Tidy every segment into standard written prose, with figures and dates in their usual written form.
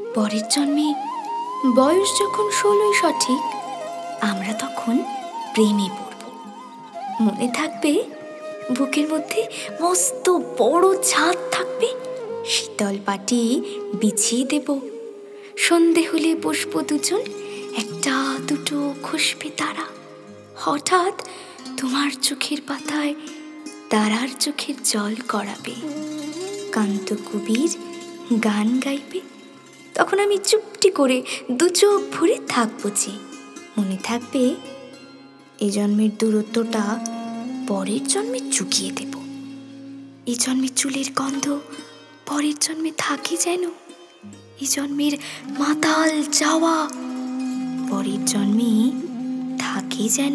পরের জন্মে বয়স যখন 16 সঠিক, আমরা তখন প্রেমে পড়ব। মনে থাকবে, বুকের মধ্যে মস্ত বড় ছাদ থাকবে, শীতল পাটি বিছিয়ে দেব। সন্ধে হলে বসবো দুজন, একটা দুটো খসবে তারা। হঠাৎ তোমার চোখের পাতায় তারার চোখের জল গড়াবে, কান্ত কবির গান গাইবে। তখন আমি চুপটি করে দু চোখ ভরে থাকবো যে। মনে থাকবে, এই জন্মের দূরত্বটা পরের জন্মে চুকিয়ে দেব। এই জন্মের চুলের গন্ধ পরের জন্মে থাকে যেন। এই জন্মের মাতাল যাওয়া পরের জন্মে থাকে যেন।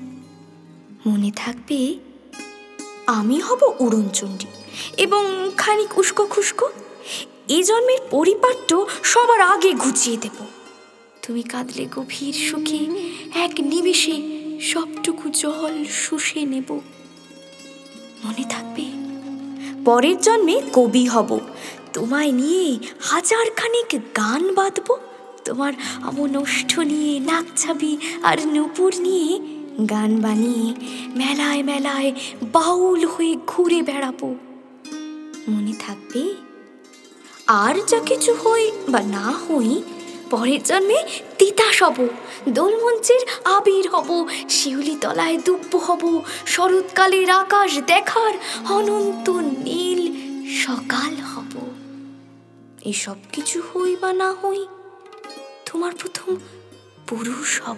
মনে থাকবে, আমি হব উড়নচণ্ডী এবং খানিক উস্কো খুস্কো। এই জন্মের পরিপাট্য সবার আগে ঘুচিয়ে দেব। তুমি কাঁদলে গভীর সুখে এক নিমেষে সবটুকু জল শুষে নেব। মনে থাকবে, পরের জন্মে কবি হব, তোমায় নিয়ে হাজার খানিক গান বাঁধব। তোমার অমনষ্ঠ নিয়ে নাকছাবি আর নূপুর নিয়ে গান বানিয়ে মেলায় মেলায় বাউল হয়ে ঘুরে বেড়াবো। মনে থাকবে, আর যা কিছু হই বা না হই, পরের জন্মে তিতাস হব, দোলমঞ্চের আবির হব, শিউলি তলায় দুব্ব হব, শরৎকালের আকাশ দেখার অনন্ত নীল সকাল হব। এসব কিছু হই বা না হই, তোমার প্রথম পুরুষ হব।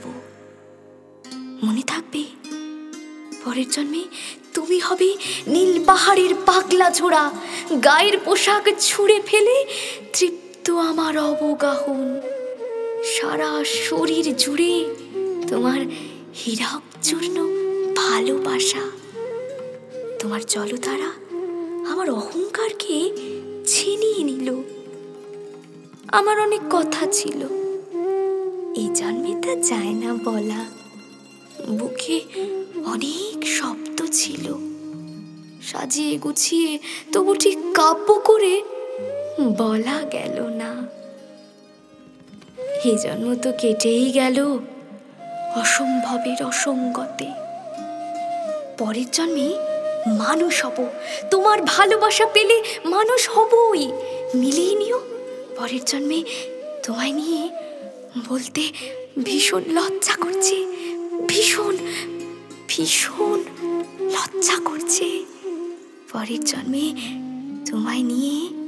মনে থাকবে, পরের জন্মে তুমি হবে নীল পাহাড়ের পাগলা ঝোড়া, গায়ের পোশাক ছুঁড়ে ফেলে তৃপ্ত আমার অবগাহন। সারা শরীর জুড়ে তোমার হীরক চূর্ণ ভালোবাসা। তোমার জলধারা আমার অহংকারকে ছিনিয়ে নিল। আমার অনেক কথা ছিল, এই জন্মে তা যায় না বলা। বুকে অনেক শব্দ ছিল, সাজিয়ে গুছিয়ে তবু ঠিক কাব্য করে বলা গেল না। এ জন্ম তো কেটেই গেল অসম্ভবের অসঙ্গতে। পরের জন্মে মানুষ হব, তোমার ভালোবাসা পেলে মানুষ হবই। মিলিয়ে নিও, পরের জন্মে তোমায় নিয়ে বলতে ভীষণ লজ্জা করছে, ভীষণ ভীষণ লজ্জা করছে। পরের জন্মে তোমায় নিয়ে